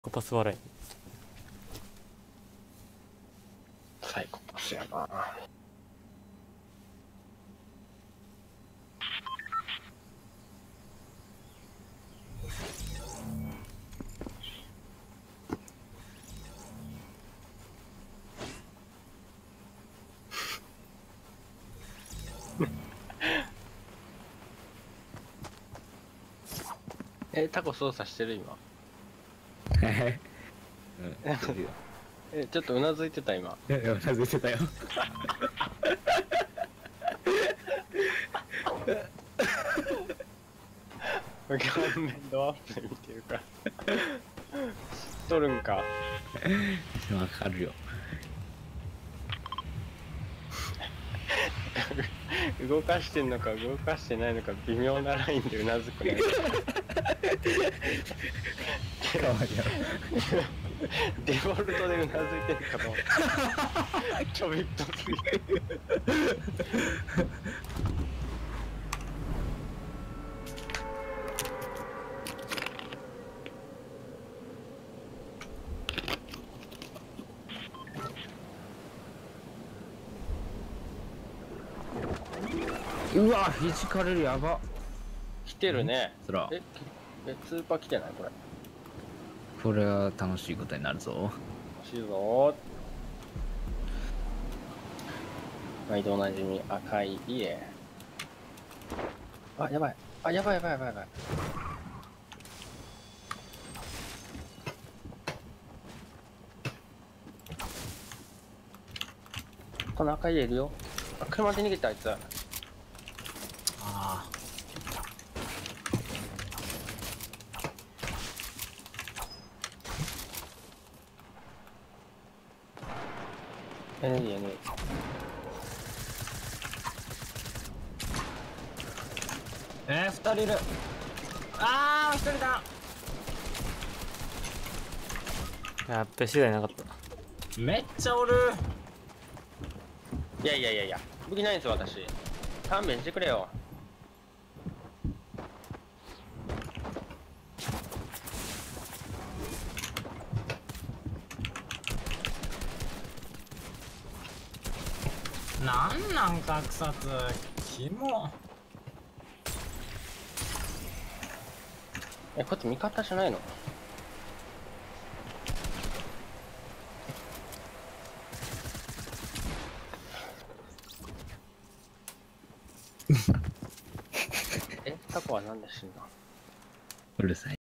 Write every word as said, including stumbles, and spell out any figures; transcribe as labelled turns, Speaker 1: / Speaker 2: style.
Speaker 1: コパス笑い。
Speaker 2: サイコパスやな。え、タコ操作してる今。
Speaker 3: えうん、してるよ。
Speaker 2: え、ちょっとうなずいてた今。
Speaker 3: いやいや、うなずいてたよ。
Speaker 2: 顔面ドアップ見てるから。知っとるんか。
Speaker 3: わかるよ。
Speaker 2: 動かしてんのか動かしてないのか微妙なラインでうなずくね。
Speaker 3: かわいいよ。
Speaker 2: デフォルトでうなずいてんかと思った。ちょびっとすぎる。
Speaker 3: うわ、フィジカルやば。
Speaker 2: 来てるね。
Speaker 3: そら、
Speaker 2: え、え、スーパー来てないこれ。
Speaker 3: これは楽しいことになるぞ。
Speaker 2: 欲しいぞ。毎度おなじみ赤い家。あ、やばい。あ、やばいやばいやばいやばい。この赤い家いるよ。あ、車で逃げたあいつ。
Speaker 3: ああ。
Speaker 2: エネルギーエネルギー。
Speaker 3: えー、二人いる。ああ、一人だ。
Speaker 1: やっべ、次第なかった。
Speaker 3: めっちゃおる。
Speaker 2: いやいやいやいや、武器ないんですよ私。勘弁してくれよ。
Speaker 3: なんなん格殺。キモ。
Speaker 2: え、こっち味方しないの？え、タコはなんで死んだ？
Speaker 3: うるさい。